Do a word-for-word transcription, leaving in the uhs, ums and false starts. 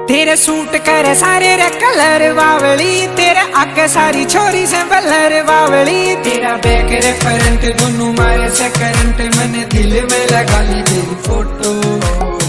तेरे सूट करे सारे रे कलर बावली, तेरे आगे सारी छोरी से बलर बावली। तेरा बैक रे फ्रंट दोनों मारे से करंट, मैंने दिल में लगा ली तेरी फोटो।